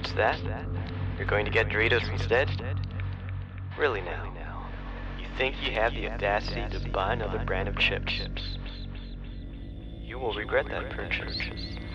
What's that? You're going to get Doritos instead? Really now? You think you have the audacity to buy another brand of chips? You will regret that purchase.